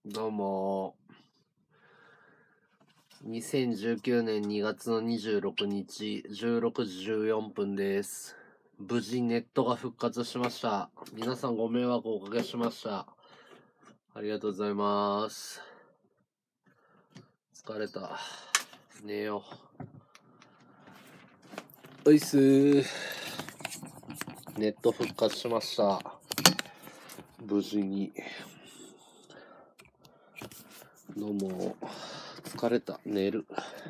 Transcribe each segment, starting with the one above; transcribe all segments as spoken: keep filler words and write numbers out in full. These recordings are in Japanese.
どうもにせんじゅうきゅうねんにがつのにじゅうろくにちじゅうろくじじゅうよんぷんです。無事ネットが復活しました。皆さんご迷惑をおかけしました。ありがとうございます。疲れた。寝よう。おいっすー。ネット復活しました。無事に。どうも疲れた。寝る。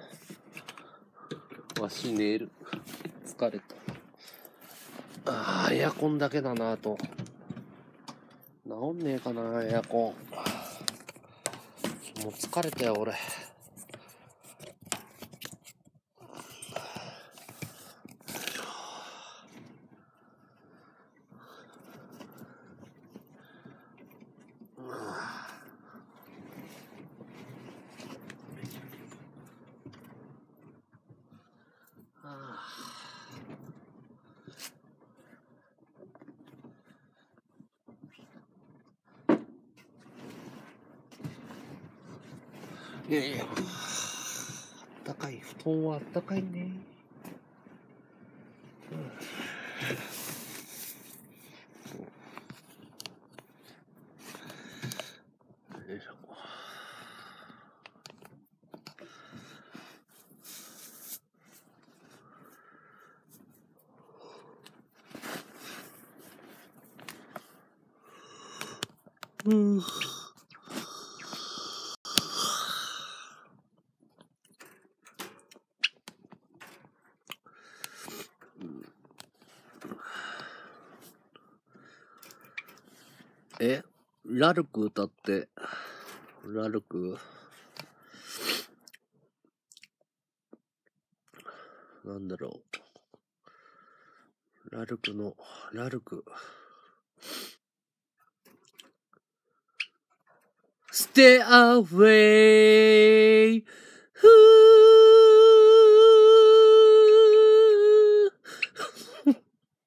わし寝る。疲れた。あーエアコンだけだなと。治んねえかなエアコン。もう疲れたよ俺。いやいや、あったかい。布団はあったかいね。よいしょ。うん。え、ラルク歌って、ラルクなんだろう。ラルクの、ラルク。Stay away! ふー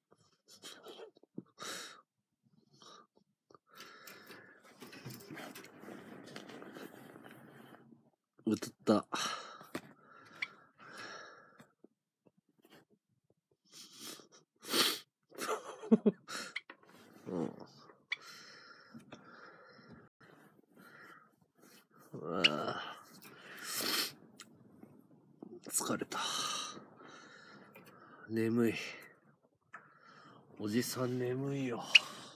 歌った。うん。うわ疲れた。眠い。おじさん眠いよ。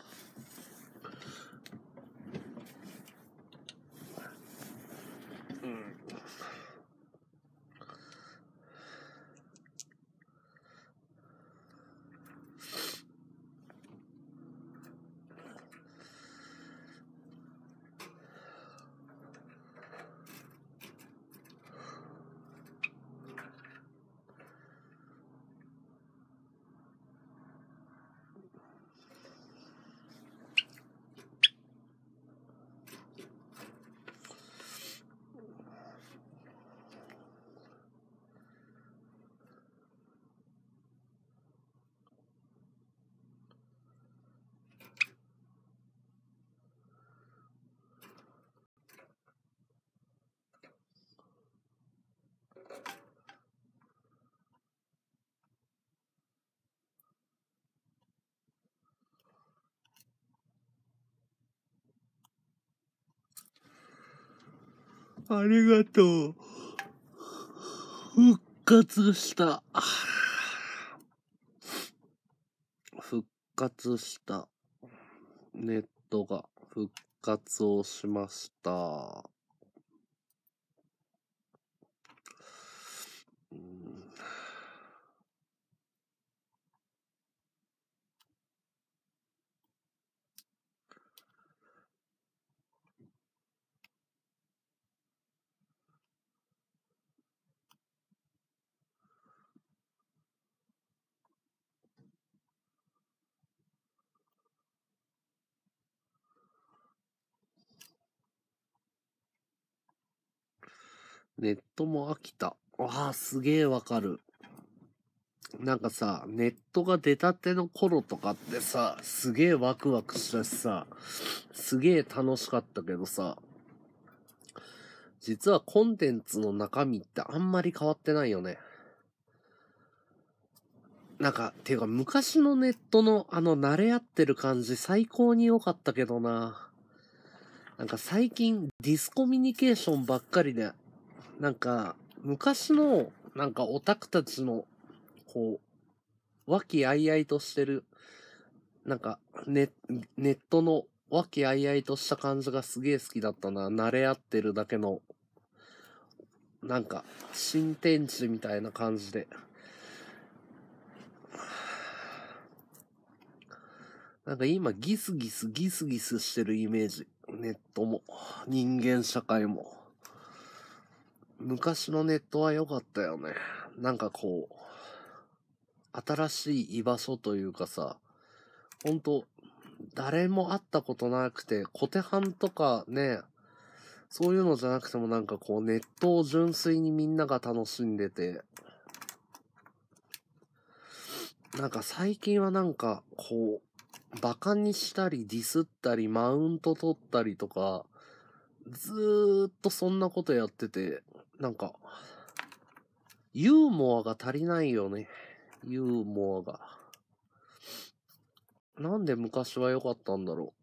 うん。ありがとう。復活した。復活した。ネットが復活をしました。うん、ネットも飽きた。ああ、すげえわかる。なんかさ、ネットが出たての頃とかってさ、すげえワクワクしたしさ、すげえ楽しかったけどさ、 実はコンテンツの中身ってあんまり変わってないよね。なんか、ていうか昔のネットのあの慣れ合ってる感じ最高に良かったけどな。なんか最近ディスコミュニケーションばっかりで、なんか昔のなんかオタクたちのこう、和気あいあいとしてる、なんかネ、ネットの和気あいあいとした感じがすげえ好きだったな。慣れ合ってるだけの、なんか新天地みたいな感じで。なんか今ギスギスギスギスしてるイメージ。ネットも、人間社会も。昔のネットは良かったよね。なんかこう、新しい居場所というかさ、ほんと、誰も会ったことなくて、コテハンとかね、そういうのじゃなくてもなんかこうネットを純粋にみんなが楽しんでて、なんか最近はなんかこう、バカにしたりディスったりマウント取ったりとか、ずーっとそんなことやってて、なんか、ユーモアが足りないよね。ユーモアが。なんで昔は良かったんだろ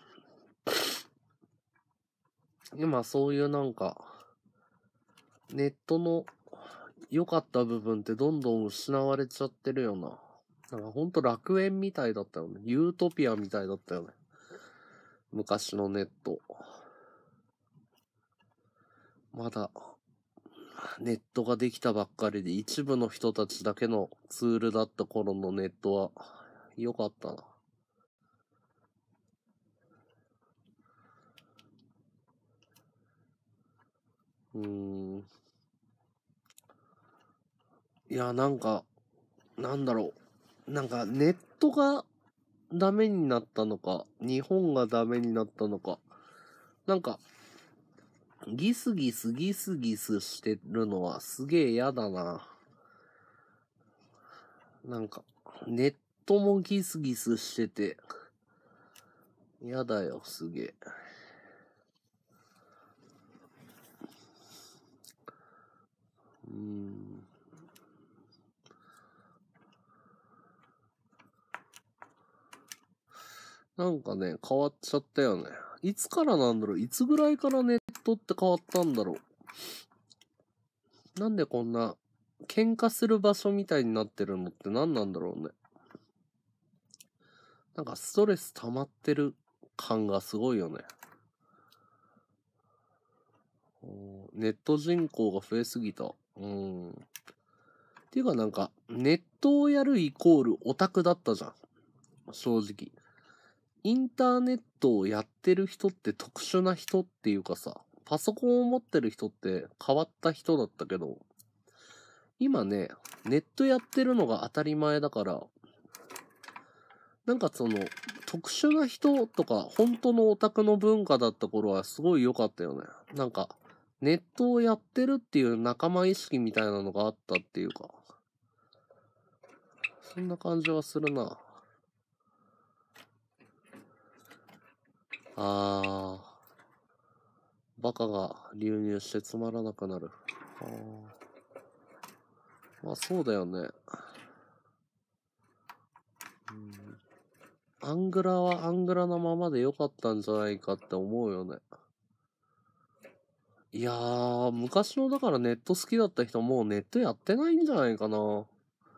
う。今そういうなんか、ネットの良かった部分ってどんどん失われちゃってるよな。なんかほんと楽園みたいだったよね。ユートピアみたいだったよね。昔のネット。まだ、ネットができたばっかりで一部の人たちだけのツールだった頃のネットは良かったな。うーん。いや、なんか、なんだろう。なんかネットがダメになったのか、日本がダメになったのか。なんか、ギスギスギスギスしてるのはすげえ嫌だな。なんか、ネットもギスギスしてて、嫌だよ、すげえ。うーん。なんかね、変わっちゃったよね。いつからなんだろう、いつぐらいからネットって変わったんだろう。なんでこんな、喧嘩する場所みたいになってるのって何なんだろうね。なんかストレス溜まってる感がすごいよね。ネット人口が増えすぎた。うん。っていうかなんか、ネットをやるイコールオタクだったじゃん。正直。インターネットをやってる人って特殊な人っていうかさ、パソコンを持ってる人って変わった人だったけど、今ね、ネットやってるのが当たり前だから、なんかその、特殊な人とか、本当のオタクの文化だった頃はすごい良かったよね。なんか、ネットをやってるっていう仲間意識みたいなのがあったっていうか、そんな感じはするな。あー、バカが流入してつまらなくなる。あー、まあそうだよね。うん、アングラはアングラのままで良かったんじゃないかって思うよね。いやー、昔のだからネット好きだった人もうネットやってないんじゃないかな。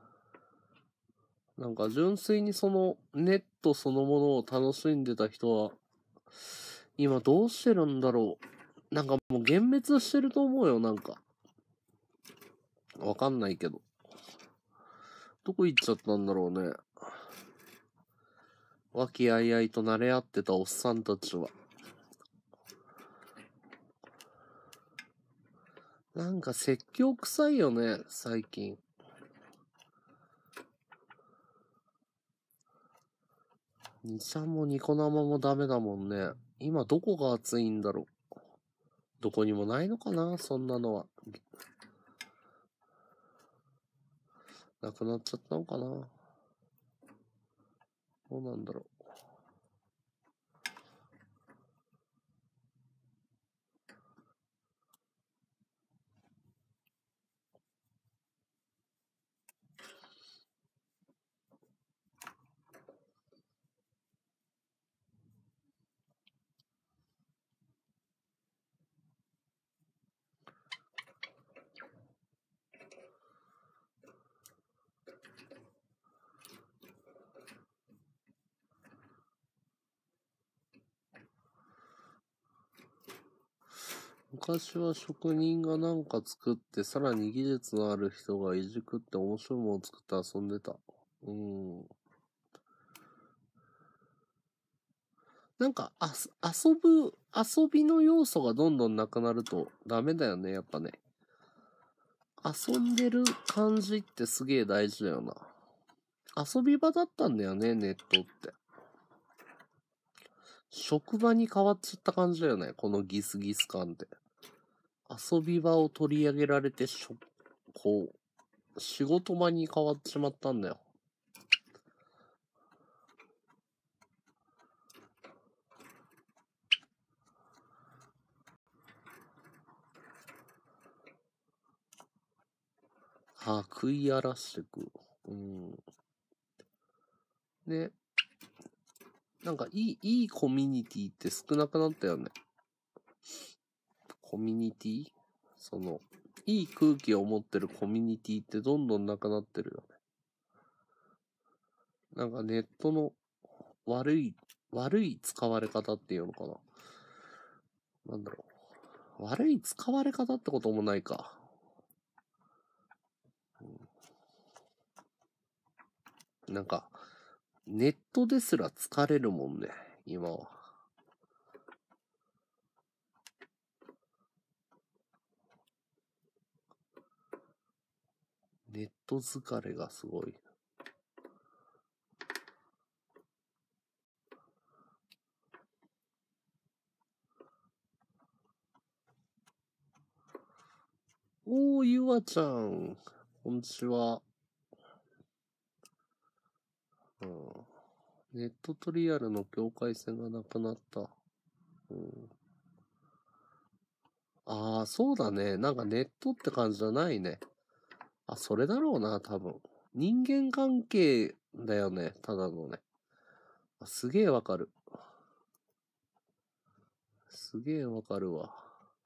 なんか純粋にそのネットそのものを楽しんでた人は、今どうしてるんだろう。なんかもう幻滅してると思うよ、なんか。わかんないけど。どこ行っちゃったんだろうね。和気あいあいと慣れ合ってたおっさんたちは。なんか説教臭いよね、最近。にちゃんもニコ生もダメだもんね。今どこが熱いんだろう。どこにもないのかな、そんなのは。なくなっちゃったのかな。どうなんだろう。 昔は職人がなんか作って、さらに技術のある人がいじくって面白いものを作って遊んでた。うん。なんか、あす、遊ぶ、遊びの要素がどんどんなくなるとダメだよね、やっぱね。遊んでる感じってすげえ大事だよな。遊び場だったんだよね、ネットって。職場に変わっちゃった感じだよね、このギスギス感って。遊び場を取り上げられて、しょ、こう、仕事場に変わっちまったんだよ。ああ、食い荒らしてく。うん。ね。なんかいい、いいコミュニティって少なくなったよね。コミュニティその、いい空気を持ってるコミュニティってどんどんなくなってるよね。なんかネットの悪い、悪い使われ方っていうのかな。なんだろう。悪い使われ方ってこともないか。うん、なんか、ネットですら疲れるもんね、今は。ネット疲れがすごい。おー、ゆわちゃん。こんにちは。うん。ネットとリアルの境界線がなくなった。うん。ああ、そうだね。なんかネットって感じじゃないね。あ、それだろうな、多分。人間関係だよね、ただのね。あ、すげえわかる。すげえわかるわ。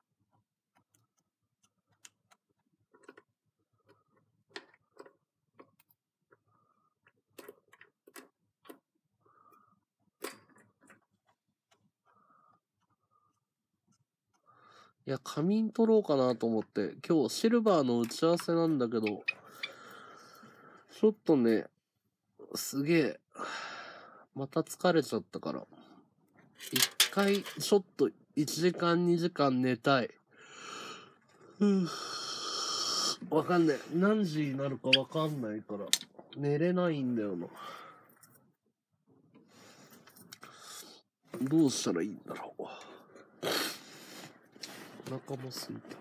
いや、仮眠取ろうかなと思って、今日シルバーの打ち合わせなんだけど、ちょっとね、すげえ、また疲れちゃったから、一回、ちょっといちじかんにじかん寝たい。ふぅ。わかんない。何時になるかわかんないから、寝れないんだよな。どうしたらいいんだろう。お腹も空いた。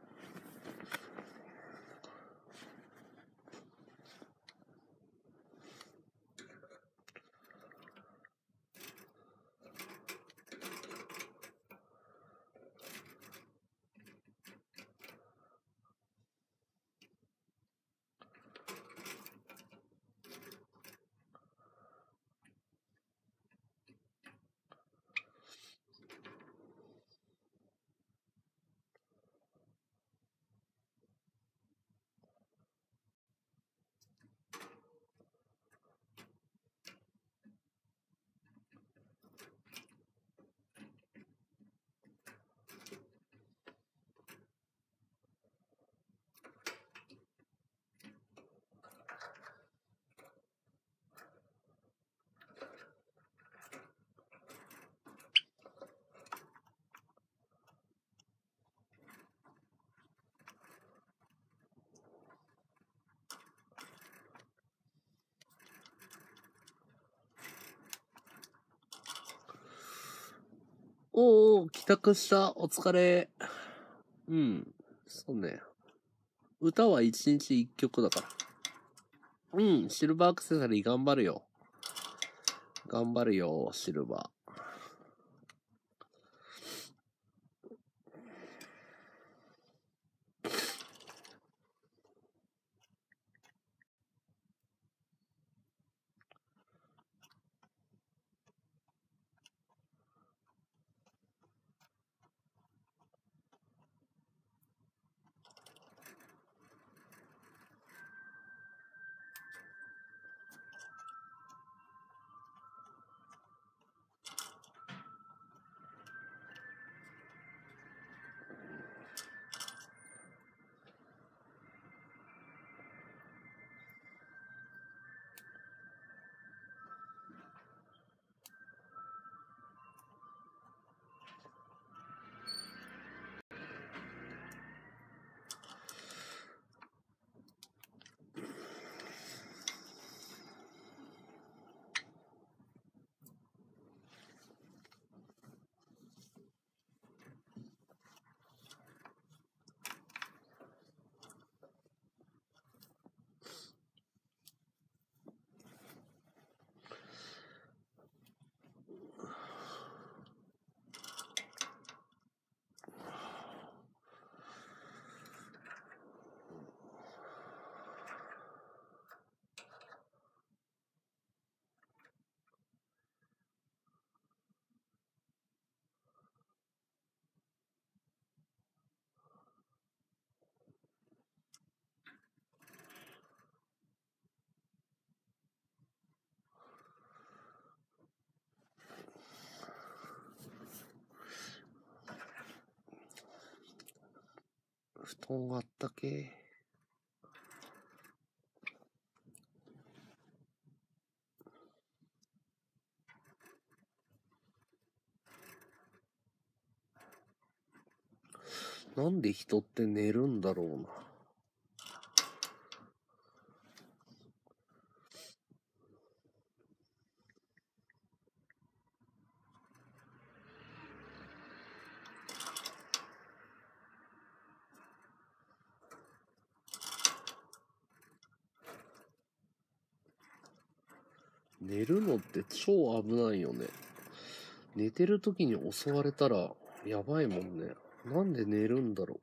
おーおー、帰宅した。お疲れ。うん。そうね。歌は一日一曲だから。うん。シルバーアクセサリー頑張るよ。頑張るよ、シルバー。 布団あったけ。なんで人って寝るんだろうな。寝るのって超危ないよね。寝てる時に襲われたらやばいもんね。なんで寝るんだろ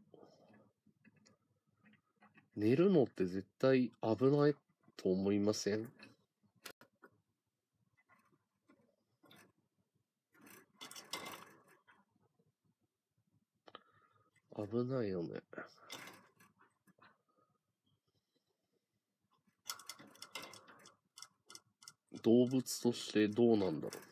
う。寝るのって絶対危ないと思いません？危ないよね。動物としてどうなんだろう。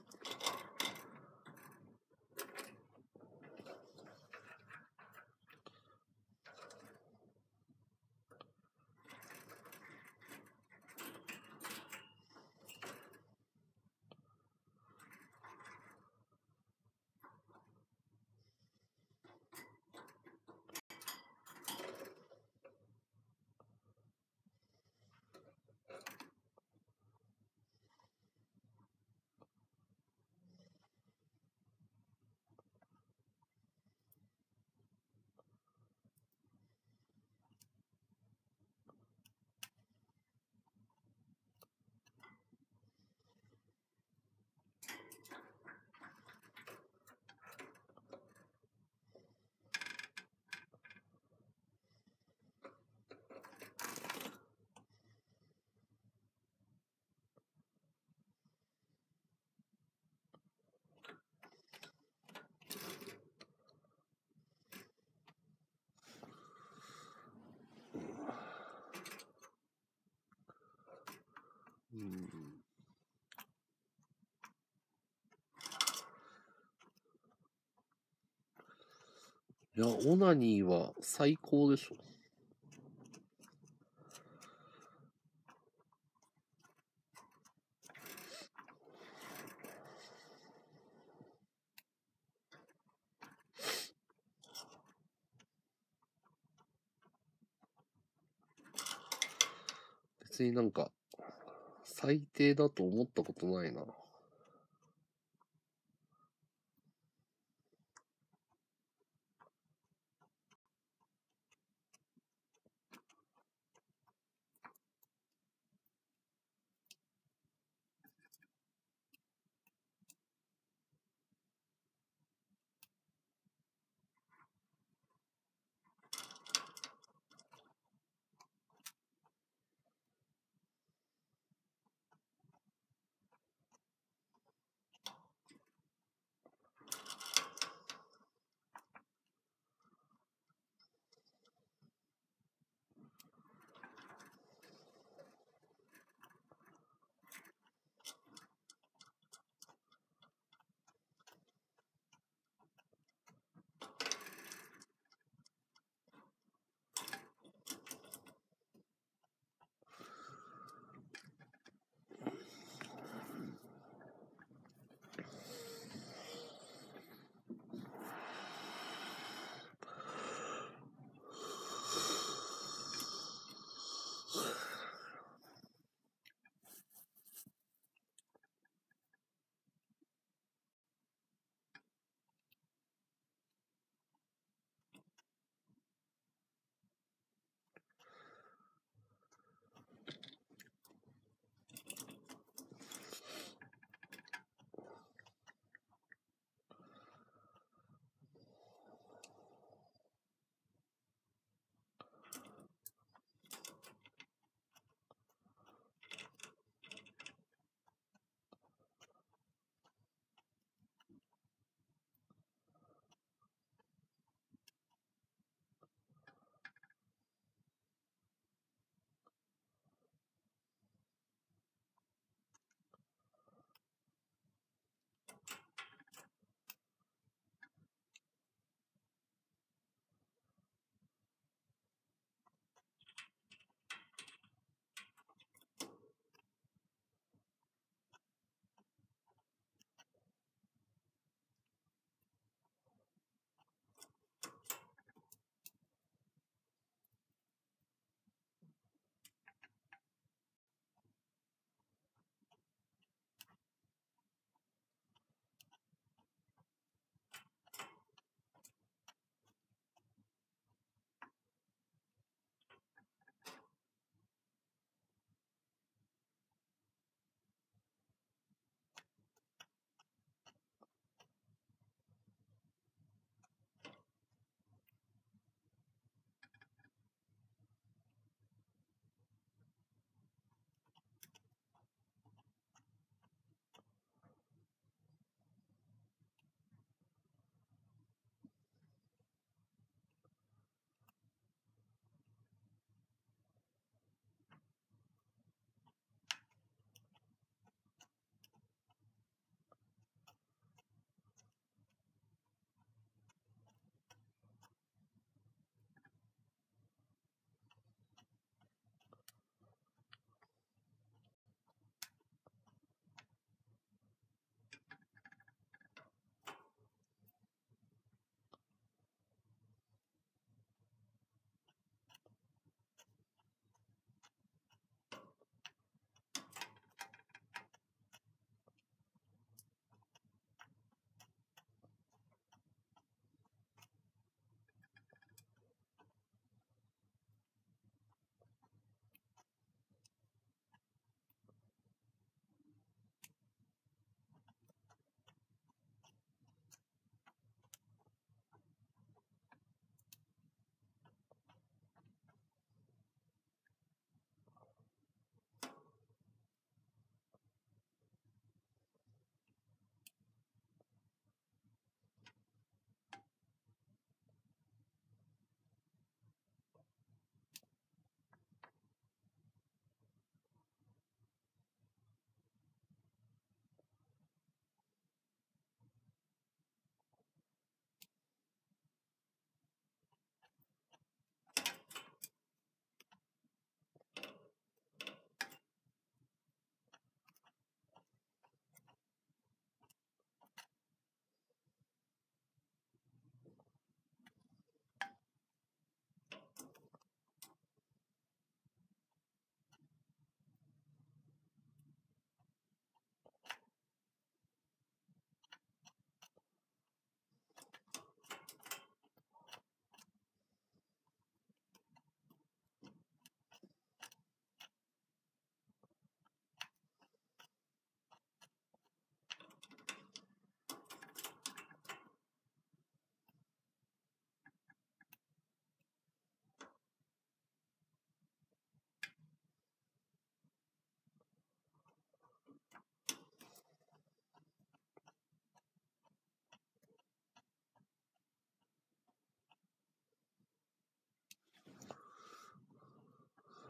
うん。いや、オナニーは最高でしょ。別になんか、最低だと思ったことないな。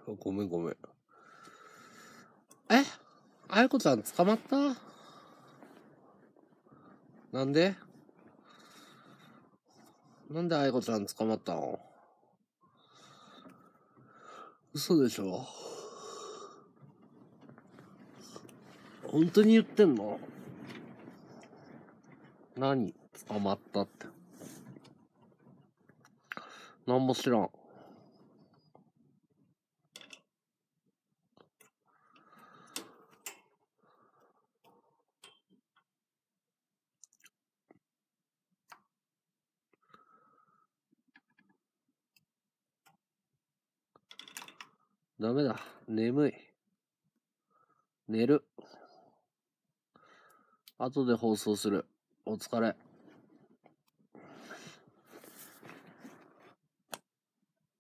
ごめんごめん。え、あやこちゃん捕まった？なんでなんであやこちゃん捕まったの？嘘でしょ？本当に言ってんの？何捕まったって。なんも知らん。ダメだ。眠い。寝る。後で放送する。お疲れ。